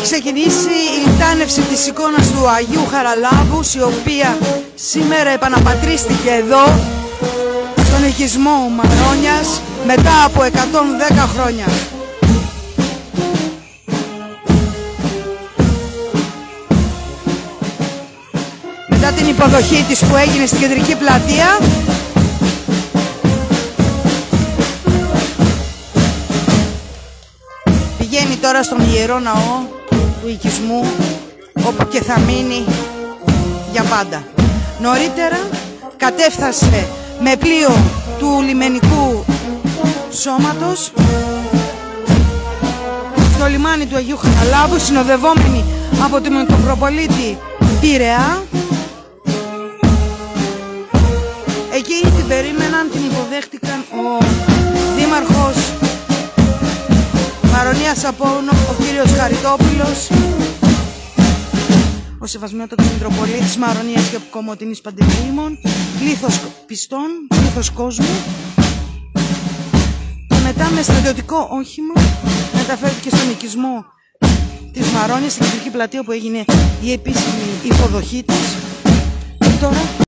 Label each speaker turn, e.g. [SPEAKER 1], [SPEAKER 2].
[SPEAKER 1] ξεκινήσει η λιτάνευση της εικόνας του Αγίου Χαραλάμπους, η οποία σήμερα επαναπατρίστηκε εδώ στον οικισμό Μαρόνιας μετά από 110 χρόνια. Μετά την υποδοχή της που έγινε στην κεντρική πλατεία, πηγαίνει τώρα στον Ιερό Ναό του οικισμού, όπου και θα μείνει για πάντα. Νωρίτερα κατέφθασε με πλοίο του λιμενικού σώματος στο λιμάνι του Αγίου Χαραλάμπου, συνοδευόμενοι από τον Μητροπολίτη Πειραιά. Εκεί την περίμεναν, την υποδέχτηκαν ο Δήμαρχος Μαρονίας Απόουνο, ο κύριος Χαριτόπουλος, ο Σεβασμιότατος Μητροπολίτης Μαρονίας και Κομοτηνής Παντελεήμων, πλήθος πιστών, πλήθος κόσμου. Και μετά με στρατιωτικό όχημα μεταφέρθηκε στον οικισμό της Μαρόνιας, στην κεντρική πλατεία, που έγινε η επίσημη υποδοχή της. Και τώρα